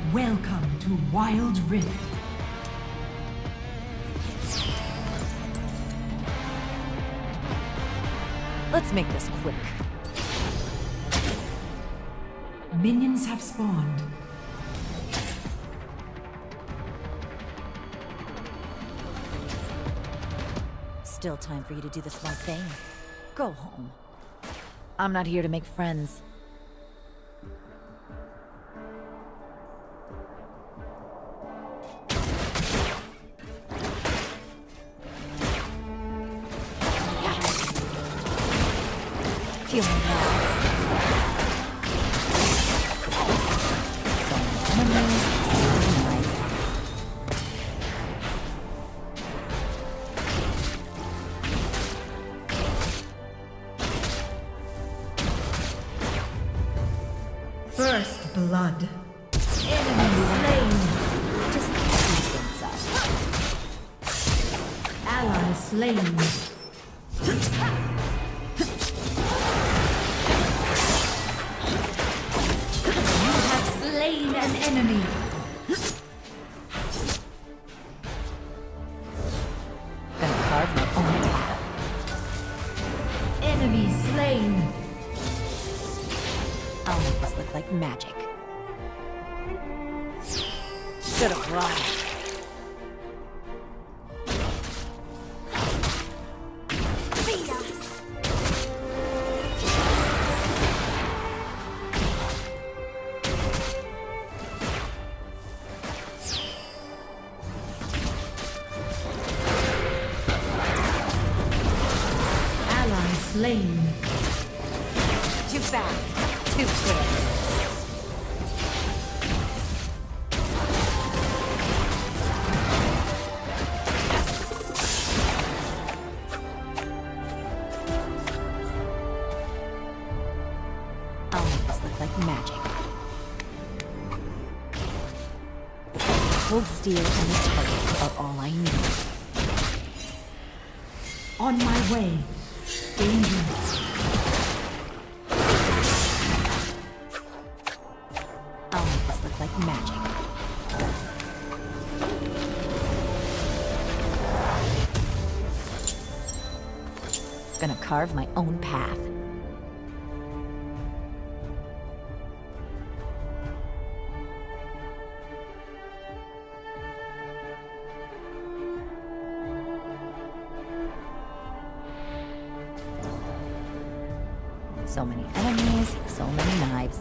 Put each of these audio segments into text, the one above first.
Welcome to Wildrift. Let's make this quick. Minions have spawned. Still time for you to do the smart thing. Go home. I'm not here to make friends. Feel me now. First blood. Enemy slain. Just keep things up. Ally slain. You have slain an enemy. Gonna carve my own path. Enemy slain. I'll make this look like magic. Should have run. Ally slain. Too fast. Too quick. I'll make this look like magic. Cold steel and the target are all I need. On my way. Danger. I'll make this look like magic. Gonna carve my own path. So many enemies, so many knives.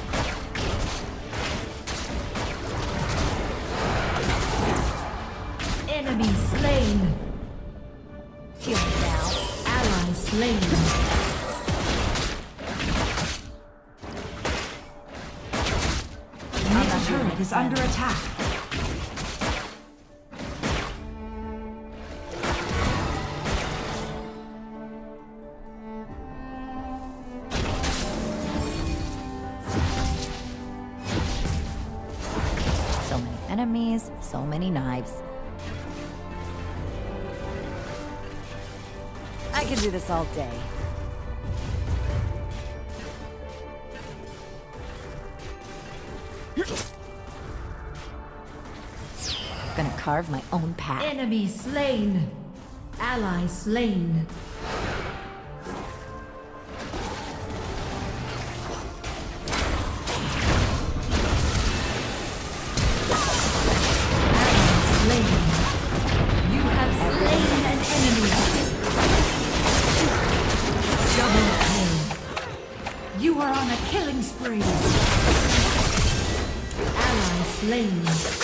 Enemy slain. Feel me now. Ally slain. Middle turret is under attack. So many enemies, so many knives. I can do this all day. Gonna carve my own path. Enemy slain. Ally slain. You have slain an enemy. Double kill. You are on a killing spree. Ally slain.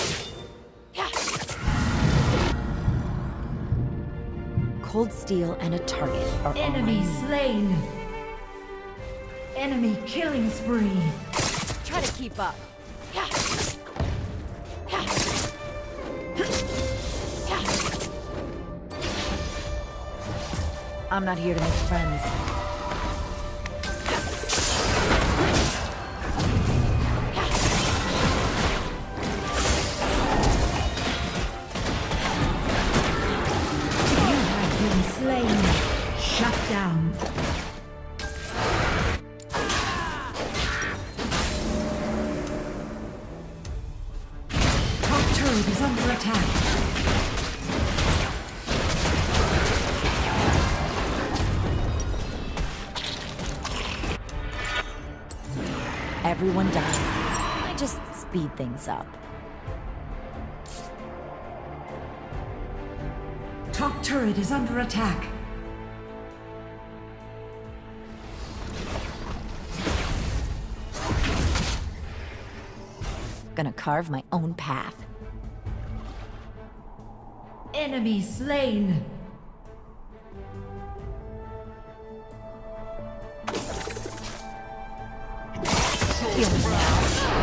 Cold steel and a target are Enemy all I need. slain. Enemy killing spree. Try to keep up. I'm not here to make friends. You have been slain. Shut down. turret is under attack. Everyone dies. I just speed things up. Top turret is under attack. Gonna carve my own path. Enemy slain. Heal me now.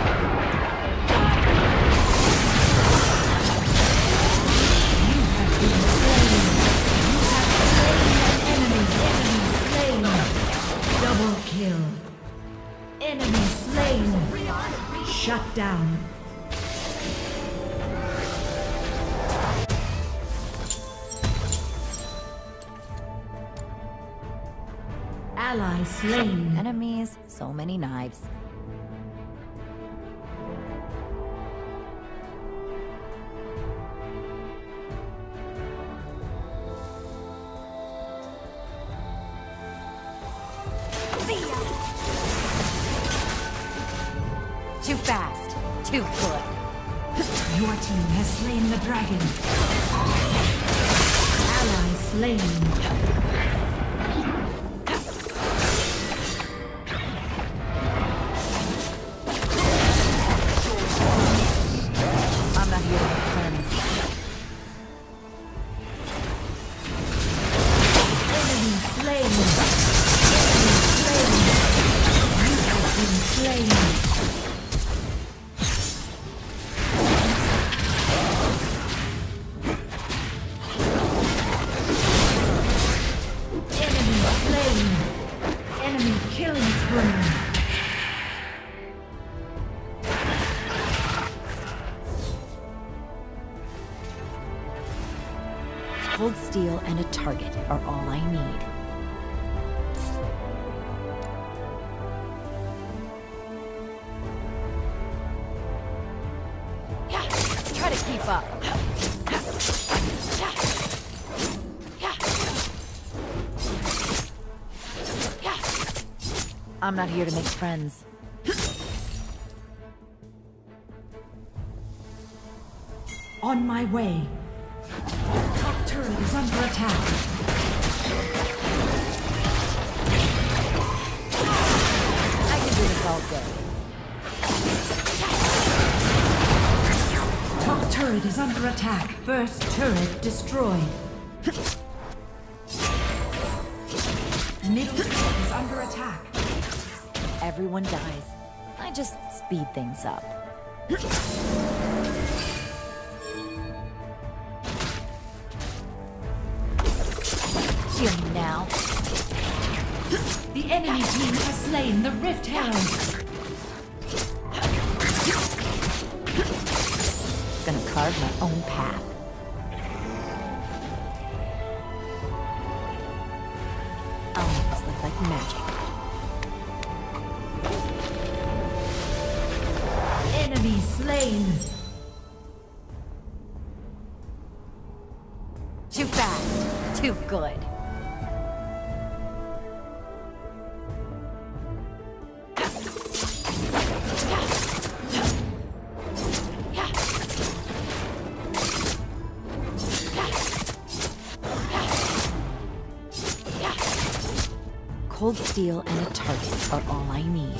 You have been slain. You have slain an enemy. Enemy slain. Double kill. Enemy slain. Shut down. Ally slain. Enemies, so many knives. Too fast, too good. Your team has slain the dragon. Ally slain. I'm not here to make friends. Enemy slain. Enemy slain. You have been slain. Enemy killing spree. Cold steel and a target are all I need. Try to keep up. I'm not here to make friends. On my way. Top turret is under attack. I can do this all day. Top turret is under attack. First turret destroyed. Middle turret is under attack. Everyone dies. I just speed things up. Heal me now. The enemy team has slain the Rift Herald. Gonna carve my own path. I'll make this look like magic. Enemy slain. Too fast, too good. Cold steel and a target are all I need.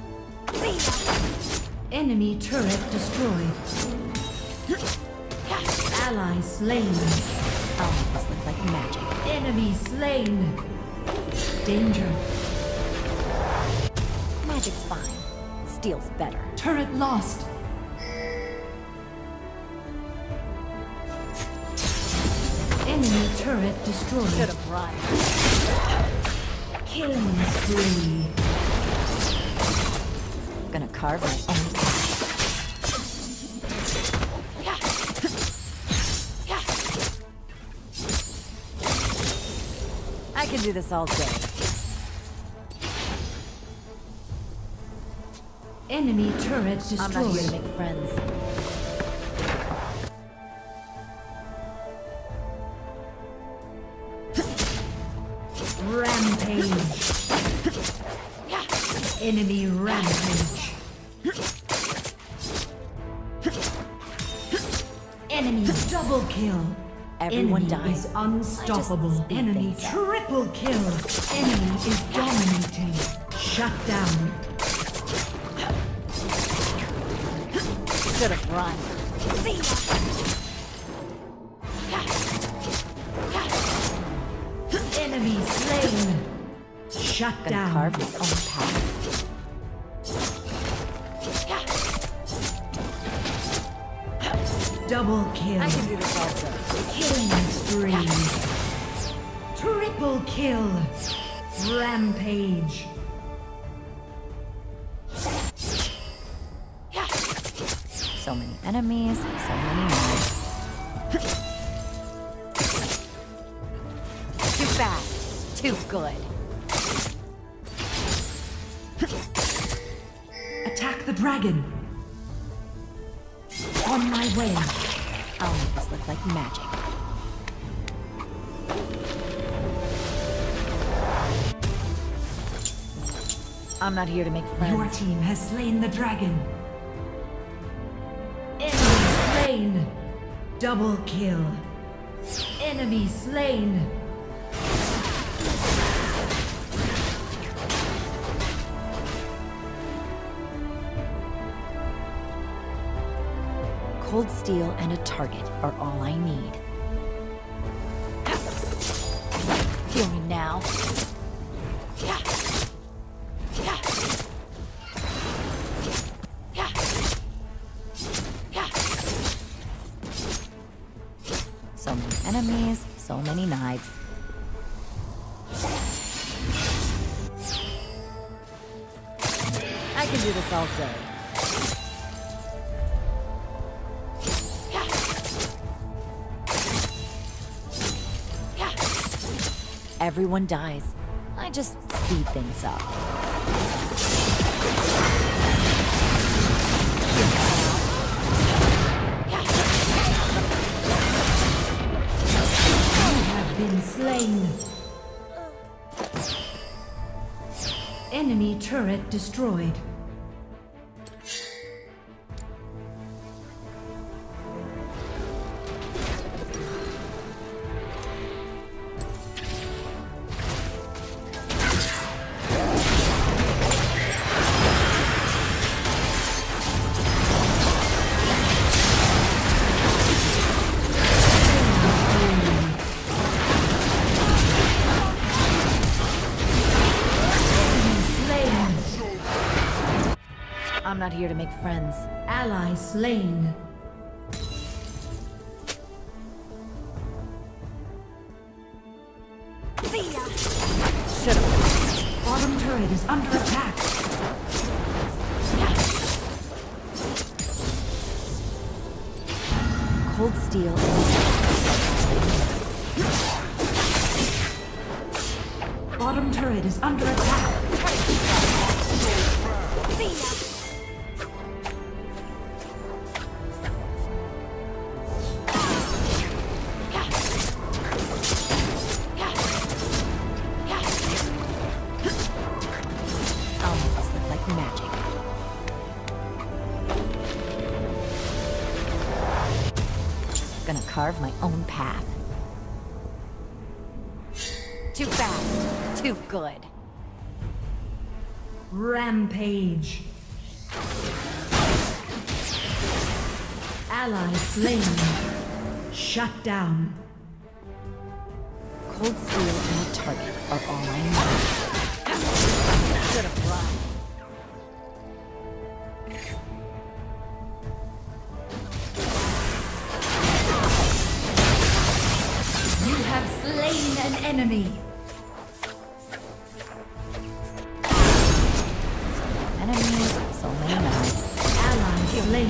Enemy turret destroyed. Ally slain. I'll make this look like magic. Enemy slain. Danger. Magic's fine. Steel's better. Turret lost. Enemy turret destroyed. Should have run. Killing spree. Gonna carve my own path. I can do this all day. Enemy turret destroyed. I'm not here to make friends. Enemy rampage. Enemy double kill. Everyone Enemy dies. is unstoppable. I just speed Enemy things up. triple kill. Enemy is dominating. Shut down. Should have run. Enemy slain. Shut Gonna down. carve my own path. Double kill. I can do this also. Killing spree. Triple kill. Rampage. So many enemies, so many knives. Too fast, too good. Attack the dragon. On my way. I'll make this look like magic. I'm not here to make friends. Your team has slain the dragon. Enemy slain. Double kill. Enemy slain. Cold steel and a target are all I need. Feel me now. So many enemies, so many knives. I can do this all day. Everyone dies. I just speed things up. You have been slain. Enemy turret destroyed. I'm not here to make friends. Ally slain. Should've. Bottom turret is under attack. Cold steel. Bottom turret is under attack. I'll make this look like magic. Gonna carve my own path. Too fast, too good. Rampage. Ally slain. Shut down. Cold steel and a target are all I need. Should've run. You have slain an enemy. Enemies, so many knives. Ally slain.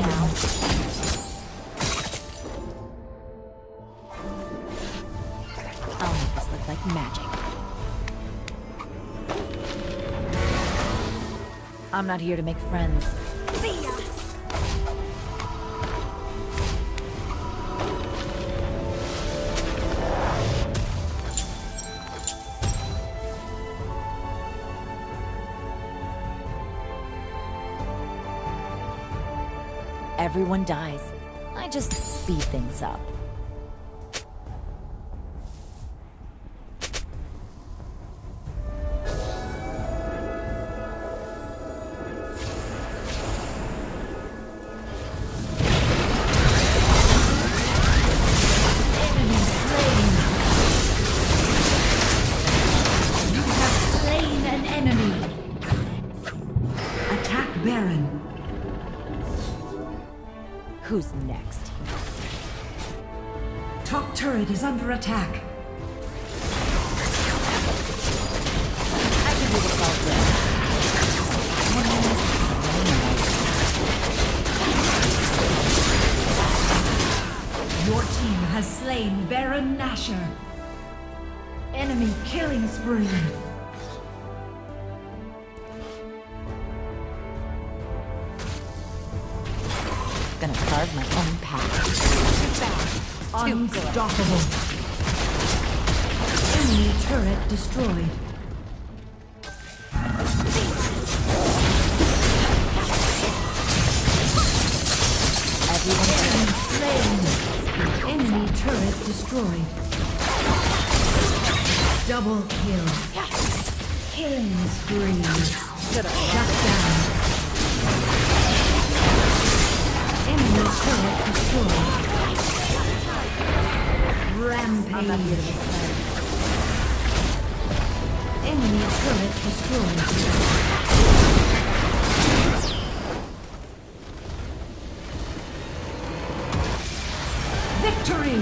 I'll make this look like magic. I'm not here to make friends. everyone dies. I just speed things up. Who's next? Top turret is under attack. I can do this all day. Your team has slain Baron Nashor. Enemy killing spree. Gonna carve my own path. Too fast. Too Unstoppable. Enemy turret destroyed. Everyone slain. Enemy turret destroyed. Double kill. Killing spree. Shut down. Enemy turret destroyed. Rampage. Enemy turret destroyed. Victory!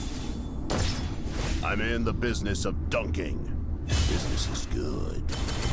I'm in the business of dunking. Business is good.